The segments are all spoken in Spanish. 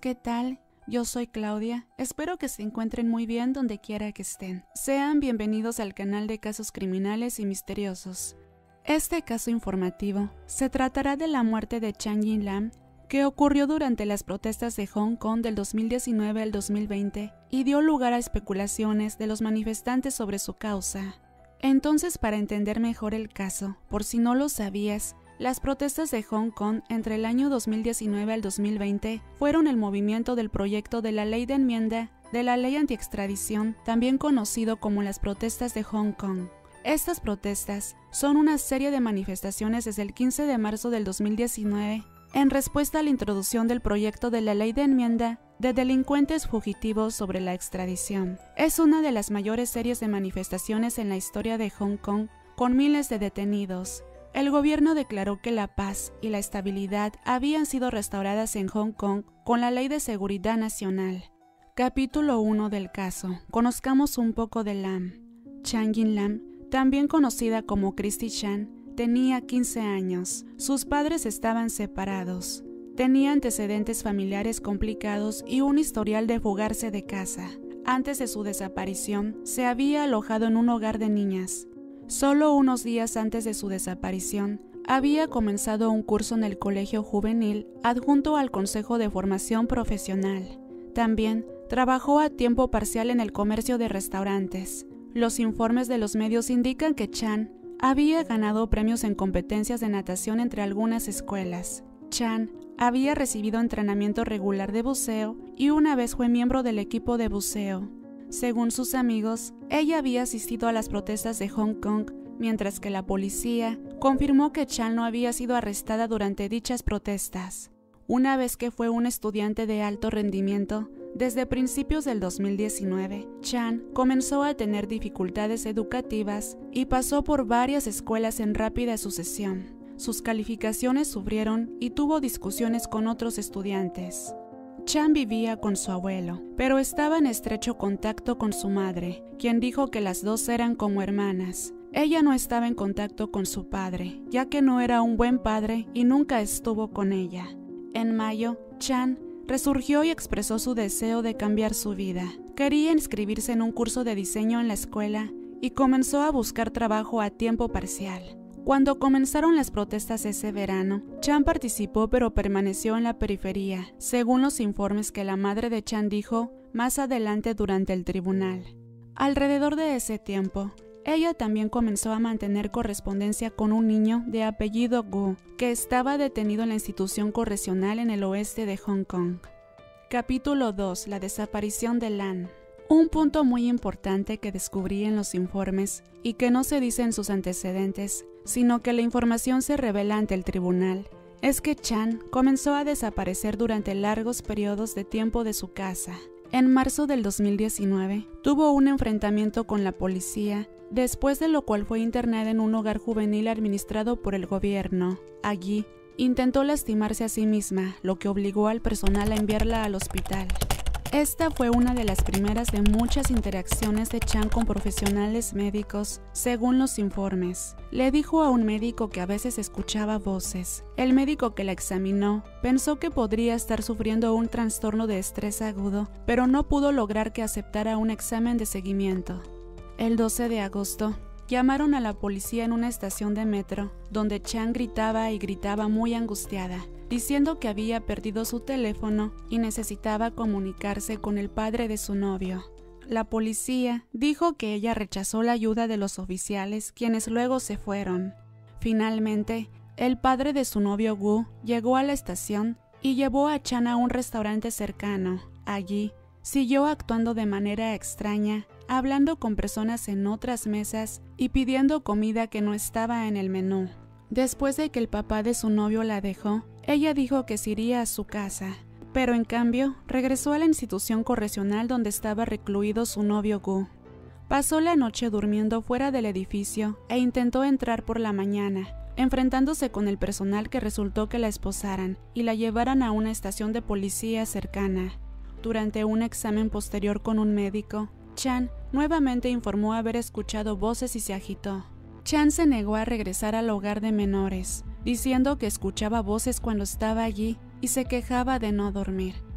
¿qué tal? Yo soy Claudia, espero que se encuentren muy bien donde quiera que estén. Sean bienvenidos al canal de casos criminales y misteriosos. Este caso informativo se tratará de la muerte de Chan Yin Lam, que ocurrió durante las protestas de Hong Kong del 2019 al 2020 y dio lugar a especulaciones de los manifestantes sobre su causa. Entonces, para entender mejor el caso, por si no lo sabías, las protestas de Hong Kong entre el año 2019 al 2020 fueron el movimiento del proyecto de la ley de enmienda de la ley antiextradición, también conocido como las protestas de Hong Kong. Estas protestas son una serie de manifestaciones desde el 15 de marzo del 2019 en respuesta a la introducción del proyecto de la ley de enmienda de delincuentes fugitivos sobre la extradición. Es una de las mayores series de manifestaciones en la historia de Hong Kong, con miles de detenidos. El gobierno declaró que la paz y la estabilidad habían sido restauradas en Hong Kong con la Ley de Seguridad Nacional. Capítulo 1 del caso. Conozcamos un poco de Lam. Chan Yin Lam, también conocida como Christy Chan, tenía 15 años. Sus padres estaban separados. Tenía antecedentes familiares complicados y un historial de fugarse de casa. Antes de su desaparición, se había alojado en un hogar de niñas. Solo unos días antes de su desaparición, había comenzado un curso en el colegio juvenil adjunto al Consejo de Formación Profesional. También trabajó a tiempo parcial en el comercio de restaurantes. Los informes de los medios indican que Chan había ganado premios en competencias de natación entre algunas escuelas. Chan había recibido entrenamiento regular de buceo y una vez fue miembro del equipo de buceo. Según sus amigos, ella había asistido a las protestas de Hong Kong, mientras que la policía confirmó que Chan no había sido arrestada durante dichas protestas. Una vez que fue un estudiante de alto rendimiento, desde principios del 2019, Chan comenzó a tener dificultades educativas y pasó por varias escuelas en rápida sucesión. Sus calificaciones sufrieron y tuvo discusiones con otros estudiantes. Chan vivía con su abuelo, pero estaba en estrecho contacto con su madre, quien dijo que las dos eran como hermanas. Ella no estaba en contacto con su padre, ya que no era un buen padre y nunca estuvo con ella. En mayo, Chan resurgió y expresó su deseo de cambiar su vida. Quería inscribirse en un curso de diseño en la escuela y comenzó a buscar trabajo a tiempo parcial. Cuando comenzaron las protestas ese verano, Chan participó pero permaneció en la periferia, según los informes que la madre de Chan dijo más adelante durante el tribunal. Alrededor de ese tiempo, ella también comenzó a mantener correspondencia con un niño de apellido Gu, que estaba detenido en la institución correccional en el oeste de Hong Kong. Capítulo 2. La desaparición de Lam. Un punto muy importante que descubrí en los informes y que no se dice en sus antecedentes, sino que la información se revela ante el tribunal, es que Chan comenzó a desaparecer durante largos periodos de tiempo de su casa. En marzo del 2019, tuvo un enfrentamiento con la policía, después de lo cual fue internada en un hogar juvenil administrado por el gobierno. Allí, intentó lastimarse a sí misma, lo que obligó al personal a enviarla al hospital. Esta fue una de las primeras de muchas interacciones de Chan con profesionales médicos, según los informes. Le dijo a un médico que a veces escuchaba voces. El médico que la examinó pensó que podría estar sufriendo un trastorno de estrés agudo, pero no pudo lograr que aceptara un examen de seguimiento. El 12 de agosto, llamaron a la policía en una estación de metro, donde Chan gritaba y gritaba muy angustiada, diciendo que había perdido su teléfono y necesitaba comunicarse con el padre de su novio. La policía dijo que ella rechazó la ayuda de los oficiales, quienes luego se fueron. Finalmente, el padre de su novio Gu llegó a la estación y llevó a Chan a un restaurante cercano. Allí, siguió actuando de manera extraña, hablando con personas en otras mesas y pidiendo comida que no estaba en el menú. Después de que el papá de su novio la dejó, ella dijo que se iría a su casa, pero en cambio regresó a la institución correccional donde estaba recluido su novio Gu. Pasó la noche durmiendo fuera del edificio e intentó entrar por la mañana, enfrentándose con el personal que resultó que la esposaran y la llevaran a una estación de policía cercana. Durante un examen posterior con un médico, Chan nuevamente informó haber escuchado voces y se agitó. Chan se negó a regresar al hogar de menores, diciendo que escuchaba voces cuando estaba allí y se quejaba de no dormir.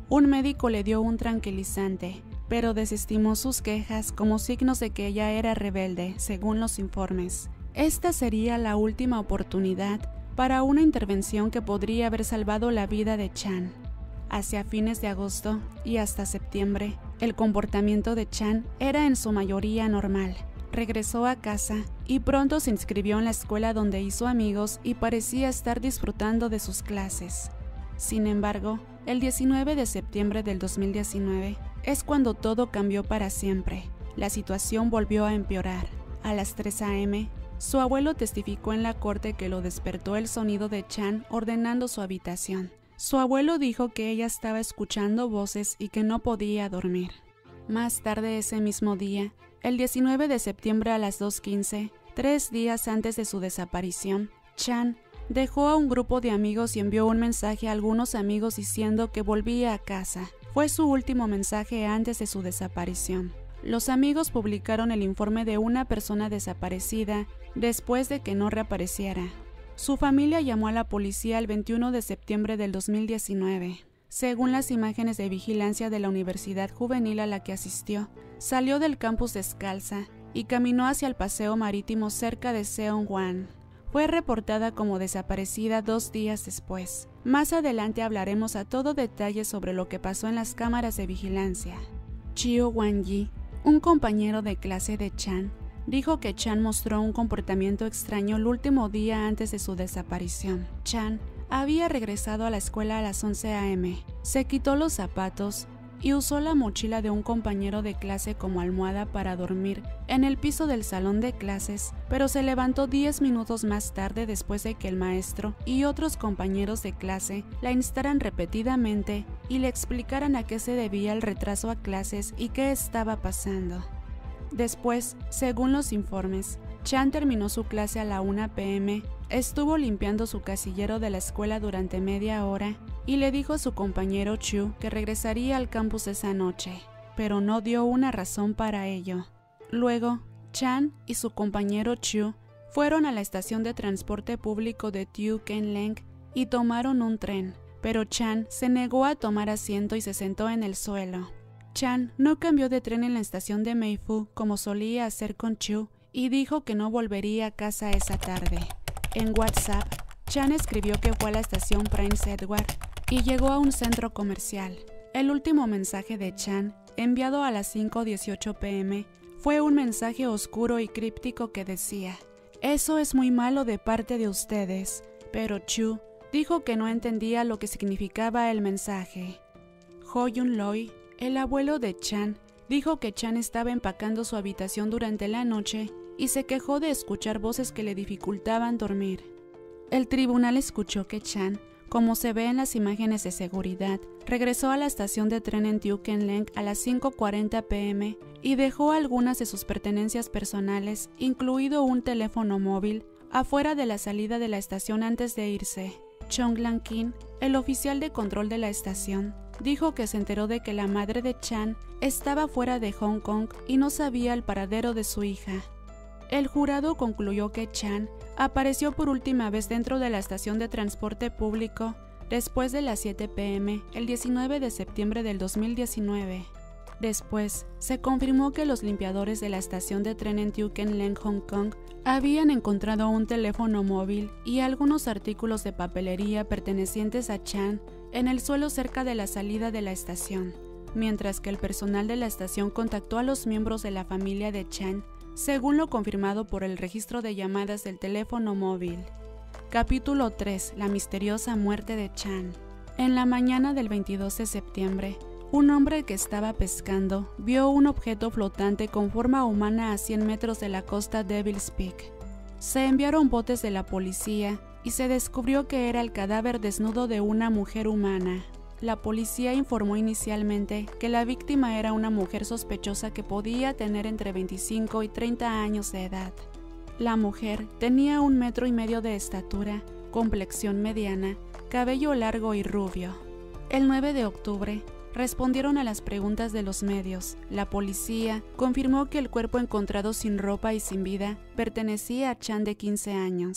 Un médico le dio un tranquilizante, pero desestimó sus quejas como signos de que ella era rebelde, según los informes. Esta sería la última oportunidad para una intervención que podría haber salvado la vida de Chan. Hacia fines de agosto y hasta septiembre, el comportamiento de Chan era en su mayoría normal. Regresó a casa y pronto se inscribió en la escuela donde hizo amigos y parecía estar disfrutando de sus clases. Sin embargo, el 19 de septiembre del 2019 es cuando todo cambió para siempre. La situación volvió a empeorar. A las 3 a.m., su abuelo testificó en la corte que lo despertó el sonido de Chan ordenando su habitación. Su abuelo dijo que ella estaba escuchando voces y que no podía dormir. Más tarde ese mismo día, el 19 de septiembre a las 2:15, 3 días antes de su desaparición, Chan dejó a un grupo de amigos y envió un mensaje a algunos amigos diciendo que volvía a casa. Fue su último mensaje antes de su desaparición. Los amigos publicaron el informe de una persona desaparecida después de que no reapareciera. Su familia llamó a la policía el 21 de septiembre del 2019. Según las imágenes de vigilancia de la universidad juvenil a la que asistió, salió del campus descalza y caminó hacia el paseo marítimo cerca de Seongwan. Fue reportada como desaparecida 2 días después. Más adelante hablaremos a todo detalle sobre lo que pasó en las cámaras de vigilancia. Chiu Wan-yi, un compañero de clase de Chan, dijo que Chan mostró un comportamiento extraño el último día antes de su desaparición. Chan había regresado a la escuela a las 11 a.m., se quitó los zapatos y usó la mochila de un compañero de clase como almohada para dormir en el piso del salón de clases, pero se levantó 10 minutos más tarde después de que el maestro y otros compañeros de clase la instaran repetidamente y le explicaran a qué se debía el retraso a clases y qué estaba pasando. Después, según los informes, Chan terminó su clase a la 1 p.m., estuvo limpiando su casillero de la escuela durante media hora y le dijo a su compañero Chu que regresaría al campus esa noche, pero no dio una razón para ello. Luego, Chan y su compañero Chu fueron a la estación de transporte público de Tiu Ken Leng y tomaron un tren, pero Chan se negó a tomar asiento y se sentó en el suelo. Chan no cambió de tren en la estación de Meifu como solía hacer con Chu y dijo que no volvería a casa esa tarde. En WhatsApp, Chan escribió que fue a la estación Prince Edward y llegó a un centro comercial. El último mensaje de Chan, enviado a las 5:18 p.m., fue un mensaje oscuro y críptico que decía: «Eso es muy malo de parte de ustedes», pero Chu dijo que no entendía lo que significaba el mensaje. Ho Yun-loi, el abuelo de Chan, dijo que Chan estaba empacando su habitación durante la noche y se quejó de escuchar voces que le dificultaban dormir. El tribunal escuchó que Chan, como se ve en las imágenes de seguridad, regresó a la estación de tren en Tiu Ken Leng a las 5:40 p.m. y dejó algunas de sus pertenencias personales, incluido un teléfono móvil, afuera de la salida de la estación antes de irse. Chong Lang-kin, el oficial de control de la estación, dijo que se enteró de que la madre de Chan estaba fuera de Hong Kong y no sabía el paradero de su hija. El jurado concluyó que Chan apareció por última vez dentro de la estación de transporte público después de las 7 p.m. el 19 de septiembre del 2019. Después, se confirmó que los limpiadores de la estación de tren en Tiu Ken Leng, Hong Kong, habían encontrado un teléfono móvil y algunos artículos de papelería pertenecientes a Chan en el suelo cerca de la salida de la estación, mientras que el personal de la estación contactó a los miembros de la familia de Chan, según lo confirmado por el registro de llamadas del teléfono móvil. Capítulo 3. La misteriosa muerte de Chan. En la mañana del 22 de septiembre, un hombre que estaba pescando vio un objeto flotante con forma humana a 100 metros de la costa Devil's Peak. Se enviaron botes de la policía y se descubrió que era el cadáver desnudo de una mujer humana. La policía informó inicialmente que la víctima era una mujer sospechosa que podía tener entre 25 y 30 años de edad. La mujer tenía 1,5 metros de estatura, complexión mediana, cabello largo y rubio. El 9 de octubre, respondieron a las preguntas de los medios. La policía confirmó que el cuerpo encontrado sin ropa y sin vida pertenecía a Chan de 15 años.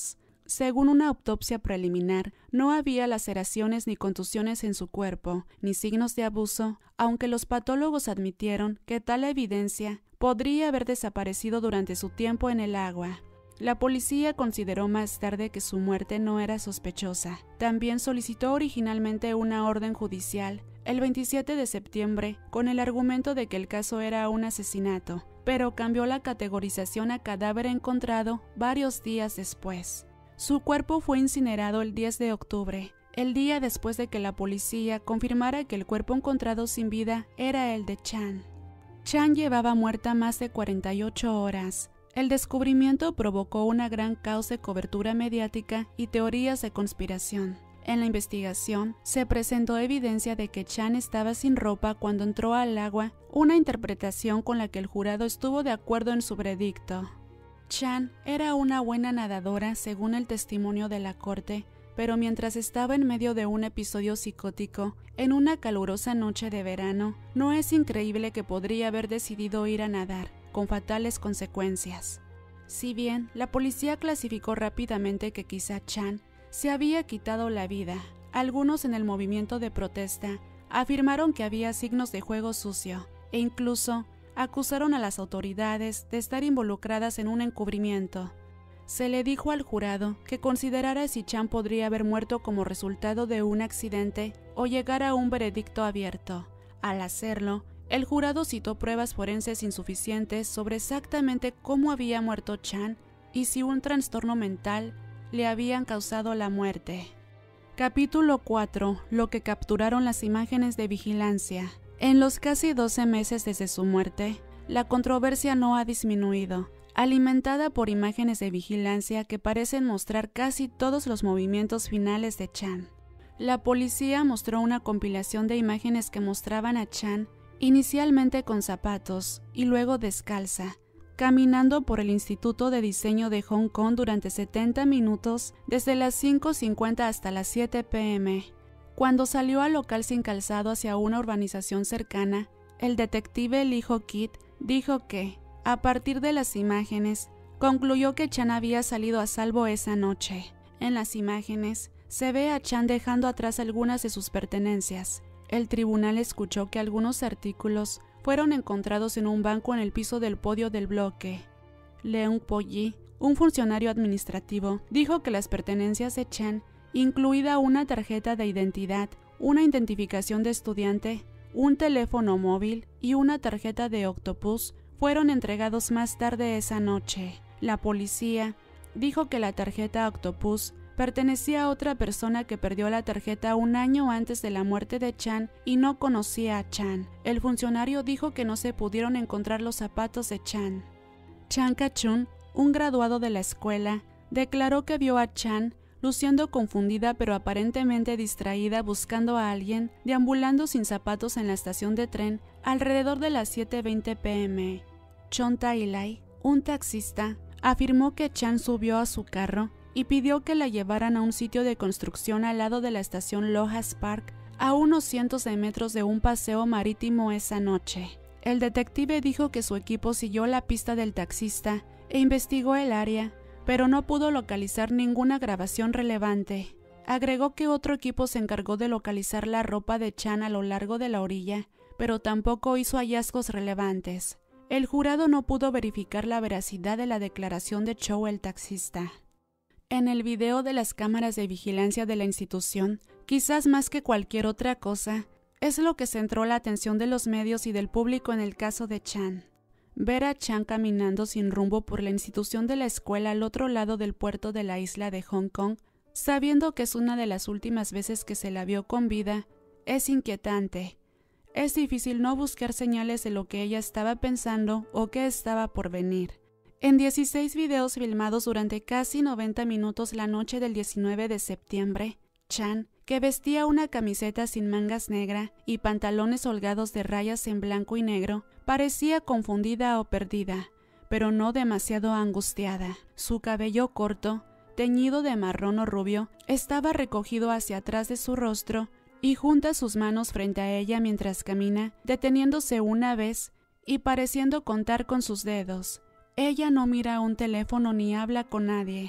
Según una autopsia preliminar, no había laceraciones ni contusiones en su cuerpo, ni signos de abuso, aunque los patólogos admitieron que tal evidencia podría haber desaparecido durante su tiempo en el agua. La policía consideró más tarde que su muerte no era sospechosa. También solicitó originalmente una orden judicial el 27 de septiembre con el argumento de que el caso era un asesinato, pero cambió la categorización a cadáver encontrado varios días después. Su cuerpo fue incinerado el 10 de octubre, el día después de que la policía confirmara que el cuerpo encontrado sin vida era el de Chan. Chan llevaba muerta más de 48 horas. El descubrimiento provocó una gran caos de cobertura mediática y teorías de conspiración. En la investigación, se presentó evidencia de que Chan estaba sin ropa cuando entró al agua, una interpretación con la que el jurado estuvo de acuerdo en su veredicto. Chan era una buena nadadora según el testimonio de la corte, pero mientras estaba en medio de un episodio psicótico, en una calurosa noche de verano, no es increíble que podría haber decidido ir a nadar, con fatales consecuencias. Si bien la policía clasificó rápidamente que quizá Chan se había quitado la vida, algunos en el movimiento de protesta afirmaron que había signos de juego sucio e incluso acusaron a las autoridades de estar involucradas en un encubrimiento. Se le dijo al jurado que considerara si Chan podría haber muerto como resultado de un accidente o llegar a un veredicto abierto. Al hacerlo, el jurado citó pruebas forenses insuficientes sobre exactamente cómo había muerto Chan y si un trastorno mental le habían causado la muerte. Capítulo 4. Lo que capturaron las imágenes de vigilancia. En los casi 12 meses desde su muerte, la controversia no ha disminuido, alimentada por imágenes de vigilancia que parecen mostrar casi todos los movimientos finales de Chan. La policía mostró una compilación de imágenes que mostraban a Chan inicialmente con zapatos y luego descalza, caminando por el Instituto de Diseño de Hong Kong durante 70 minutos desde las 5:50 hasta las 7 p.m. Cuando salió al local sin calzado hacia una urbanización cercana, el detective Lee Ho-kit dijo que, a partir de las imágenes, concluyó que Chan había salido a salvo esa noche. En las imágenes, se ve a Chan dejando atrás algunas de sus pertenencias. El tribunal escuchó que algunos artículos fueron encontrados en un banco en el piso del podio del bloque. Leung Po-yi, un funcionario administrativo, dijo que las pertenencias de Chan, incluida una tarjeta de identidad, una identificación de estudiante, un teléfono móvil y una tarjeta de Octopus, fueron entregados más tarde esa noche. La policía dijo que la tarjeta Octopus pertenecía a otra persona que perdió la tarjeta un año antes de la muerte de Chan y no conocía a Chan. El funcionario dijo que no se pudieron encontrar los zapatos de Chan. Chan Ka-chun, un graduado de la escuela, declaró que vio a Chan luciendo confundida pero aparentemente distraída buscando a alguien, deambulando sin zapatos en la estación de tren alrededor de las 7:20 p.m. Chon Tai-lai, un taxista, afirmó que Chan subió a su carro y pidió que la llevaran a un sitio de construcción al lado de la estación Lohas Park, a unos cientos de metros de un paseo marítimo esa noche. El detective dijo que su equipo siguió la pista del taxista e investigó el área, pero no pudo localizar ninguna grabación relevante. Agregó que otro equipo se encargó de localizar la ropa de Chan a lo largo de la orilla, pero tampoco hizo hallazgos relevantes. El jurado no pudo verificar la veracidad de la declaración de Chow, el taxista. En el video de las cámaras de vigilancia de la institución, quizás más que cualquier otra cosa, es lo que centró la atención de los medios y del público en el caso de Chan. Ver a Chan caminando sin rumbo por la institución de la escuela al otro lado del puerto de la isla de Hong Kong, sabiendo que es una de las últimas veces que se la vio con vida, es inquietante. Es difícil no buscar señales de lo que ella estaba pensando o qué estaba por venir. En 16 videos filmados durante casi 90 minutos la noche del 19 de septiembre, Chan, que vestía una camiseta sin mangas negra y pantalones holgados de rayas en blanco y negro, parecía confundida o perdida, pero no demasiado angustiada. Su cabello corto, teñido de marrón o rubio, estaba recogido hacia atrás de su rostro y junta sus manos frente a ella mientras camina, deteniéndose una vez y pareciendo contar con sus dedos. Ella no mira un teléfono ni habla con nadie.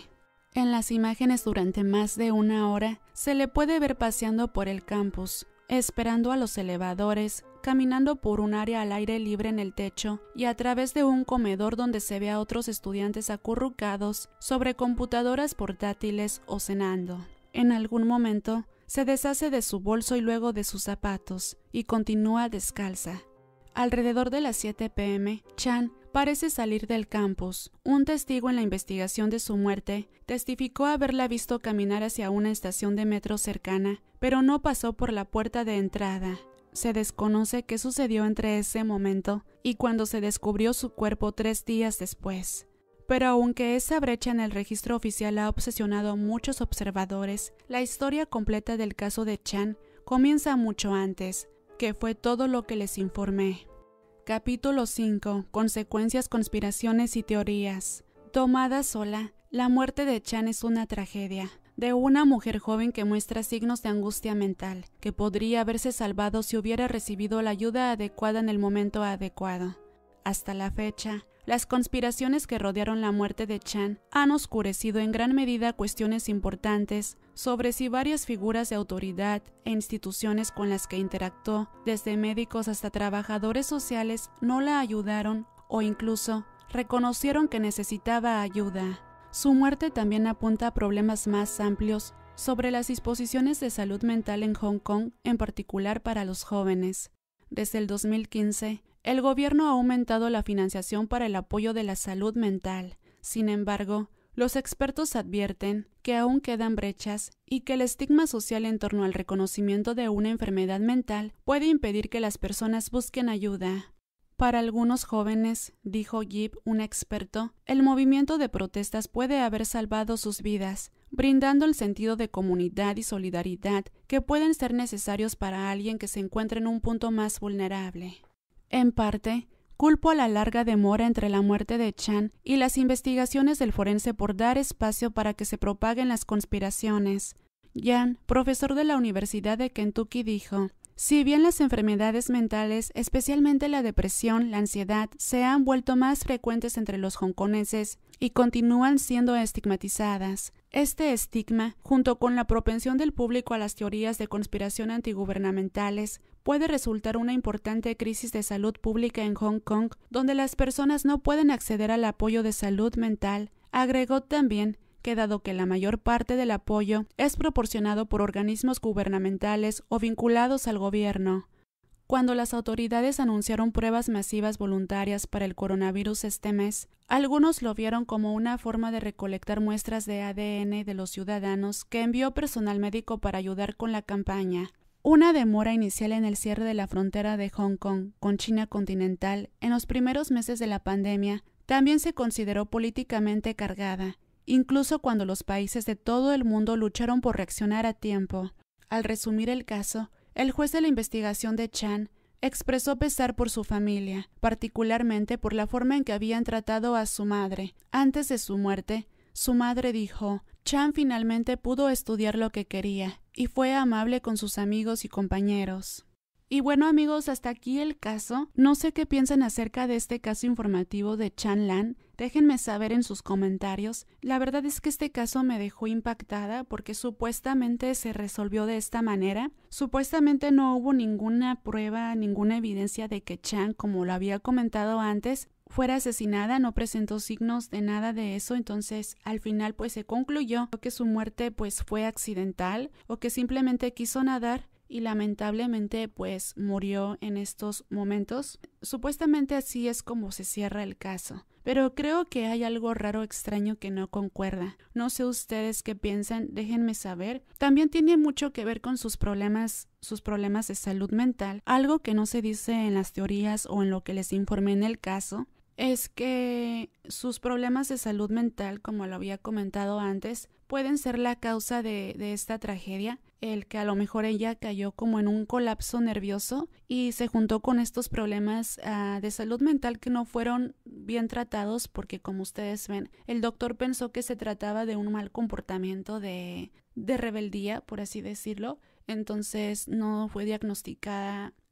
En las imágenes durante más de una hora se le puede ver paseando por el campus, esperando a los elevadores, caminando por un área al aire libre en el techo y a través de un comedor donde se ve a otros estudiantes acurrucados sobre computadoras portátiles o cenando. En algún momento se deshace de su bolso y luego de sus zapatos y continúa descalza. Alrededor de las 7 p.m., Chan parece salir del campus. Un testigo en la investigación de su muerte testificó haberla visto caminar hacia una estación de metro cercana, pero no pasó por la puerta de entrada. Se desconoce qué sucedió entre ese momento y cuando se descubrió su cuerpo 3 días después. Pero aunque esa brecha en el registro oficial ha obsesionado a muchos observadores, la historia completa del caso de Chan comienza mucho antes, que fue todo lo que les informé. Capítulo 5. Consecuencias, conspiraciones y teorías. Tomada sola, la muerte de Chan es una tragedia de una mujer joven que muestra signos de angustia mental, que podría haberse salvado si hubiera recibido la ayuda adecuada en el momento adecuado. Hasta la fecha, las conspiraciones que rodearon la muerte de Chan han oscurecido en gran medida cuestiones importantes sobre si varias figuras de autoridad e instituciones con las que interactuó, desde médicos hasta trabajadores sociales, no la ayudaron o incluso reconocieron que necesitaba ayuda. Su muerte también apunta a problemas más amplios sobre las disposiciones de salud mental en Hong Kong, en particular para los jóvenes. Desde el 2015, el gobierno ha aumentado la financiación para el apoyo de la salud mental. Sin embargo, los expertos advierten que aún quedan brechas y que el estigma social en torno al reconocimiento de una enfermedad mental puede impedir que las personas busquen ayuda. Para algunos jóvenes, dijo Yip, un experto, el movimiento de protestas puede haber salvado sus vidas, brindando el sentido de comunidad y solidaridad que pueden ser necesarios para alguien que se encuentre en un punto más vulnerable. En parte, culpo a la larga demora entre la muerte de Chan y las investigaciones del forense por dar espacio para que se propaguen las conspiraciones. Yan, profesor de la Universidad de Kentucky, dijo: si bien las enfermedades mentales, especialmente la depresión, la ansiedad, se han vuelto más frecuentes entre los hongkoneses y continúan siendo estigmatizadas, este estigma, junto con la propensión del público a las teorías de conspiración antigubernamentales, puede resultar una importante crisis de salud pública en Hong Kong, donde las personas no pueden acceder al apoyo de salud mental. Agregó también que dado que la mayor parte del apoyo es proporcionado por organismos gubernamentales o vinculados al gobierno. Cuando las autoridades anunciaron pruebas masivas voluntarias para el coronavirus este mes, algunos lo vieron como una forma de recolectar muestras de ADN de los ciudadanos que envió personal médico para ayudar con la campaña. Una demora inicial en el cierre de la frontera de Hong Kong con China continental en los primeros meses de la pandemia también se consideró políticamente cargada, incluso cuando los países de todo el mundo lucharon por reaccionar a tiempo. Al resumir el caso, el juez de la investigación de Chan expresó pesar por su familia, particularmente por la forma en que habían tratado a su madre. Antes de su muerte, su madre dijo: Chan finalmente pudo estudiar lo que quería y fue amable con sus amigos y compañeros. Y bueno, amigos, hasta aquí el caso. No sé qué piensan acerca de este caso informativo de Chan Lan. Déjenme saber en sus comentarios. La verdad es que este caso me dejó impactada porque supuestamente se resolvió de esta manera. Supuestamente no hubo ninguna prueba, ninguna evidencia de que Chan, como lo había comentado antes, fuera asesinada, no presentó signos de nada de eso. Entonces al final pues se concluyó que su muerte pues fue accidental o que simplemente quiso nadar y lamentablemente pues murió en estos momentos. Supuestamente así es como se cierra el caso, pero creo que hay algo raro, extraño que no concuerda. No sé ustedes qué piensan, déjenme saber. También tiene mucho que ver con sus problemas de salud mental. Algo que no se dice en las teorías o en lo que les informé en el caso es que sus problemas de salud mental, como lo había comentado antes, pueden ser la causa de esta tragedia. El que a lo mejor ella cayó como en un colapso nervioso y se juntó con estos problemas de salud mental que no fueron bien tratados porque, como ustedes ven, el doctor pensó que se trataba de un mal comportamiento de rebeldía, por así decirlo. Entonces no fue diagnosticada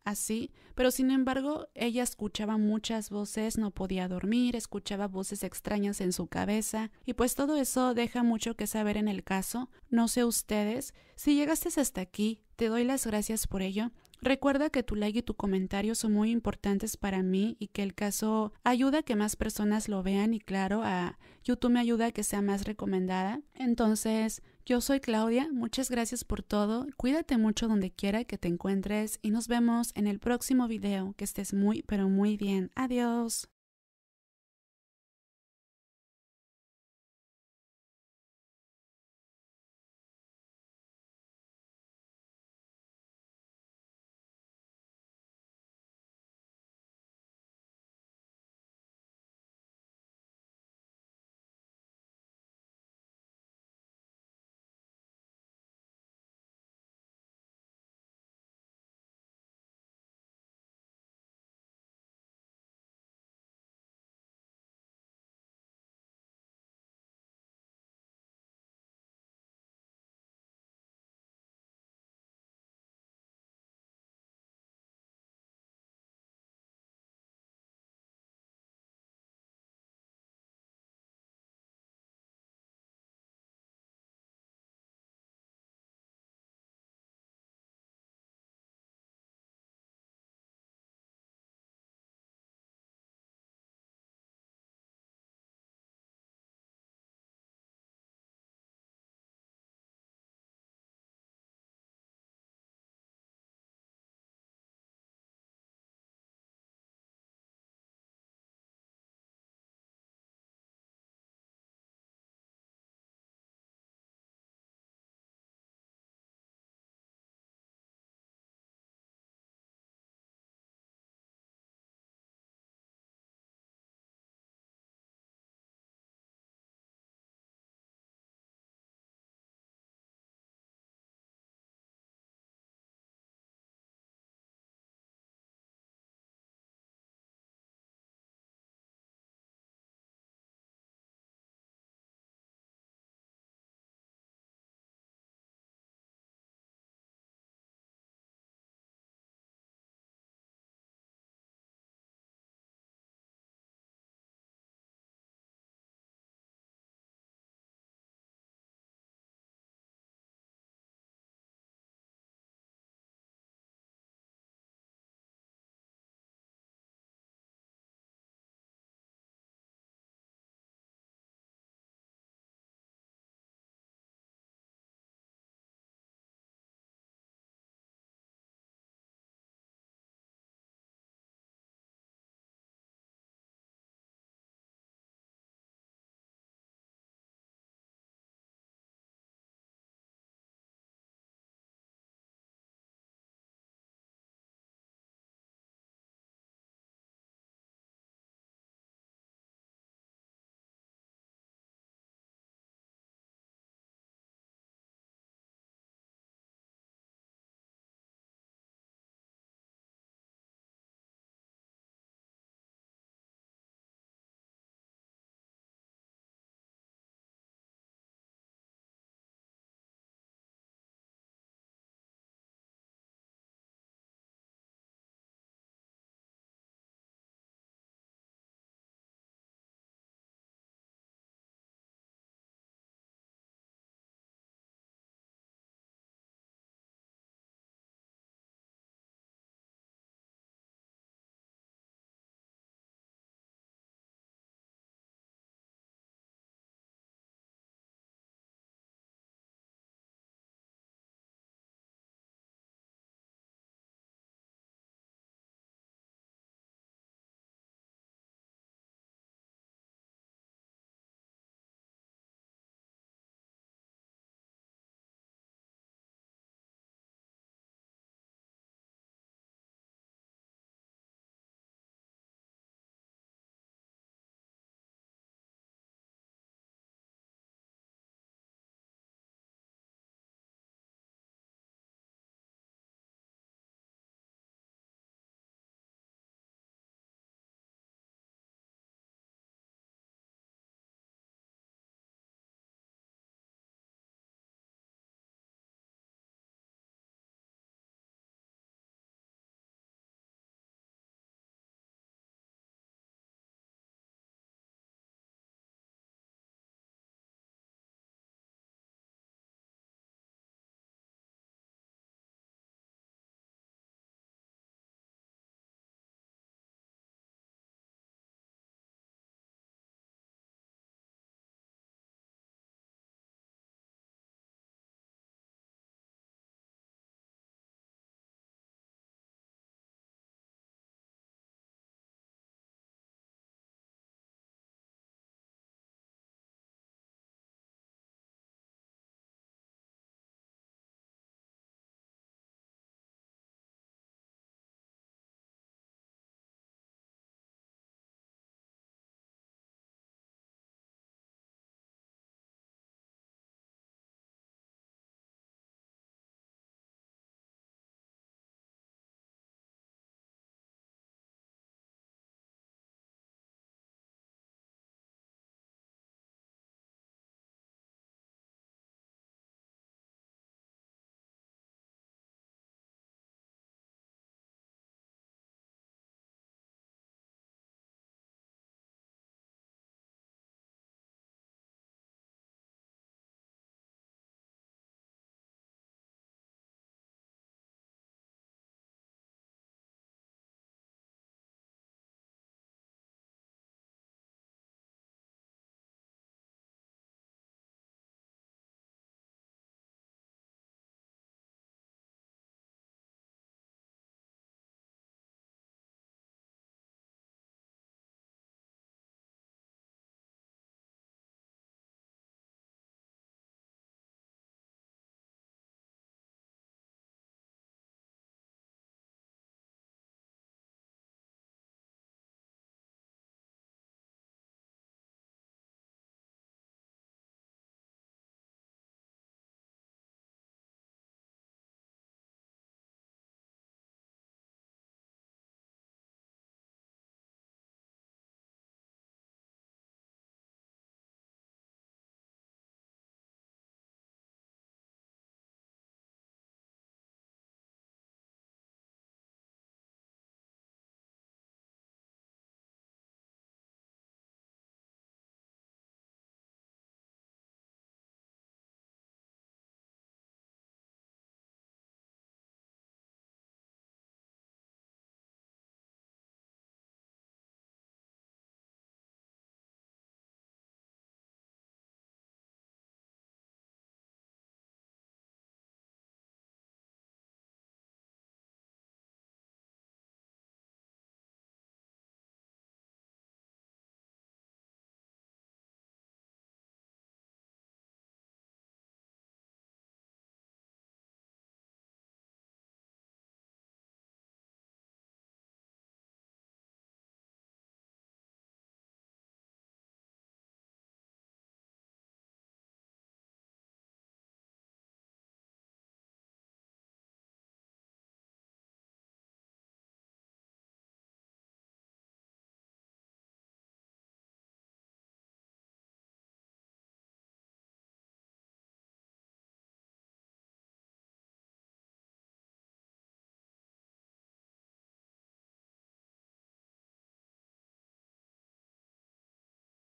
así, pero sin embargo ella escuchaba muchas voces, no podía dormir, escuchaba voces extrañas en su cabeza y pues todo eso deja mucho que saber en el caso. No sé ustedes, si llegaste hasta aquí, te doy las gracias por ello. Recuerda que tu like y tu comentario son muy importantes para mí y que el caso ayuda a que más personas lo vean y claro, a YouTube me ayuda a que sea más recomendada. Entonces, yo soy Claudia, muchas gracias por todo, cuídate mucho donde quiera que te encuentres y nos vemos en el próximo video, que estés muy pero muy bien. Adiós.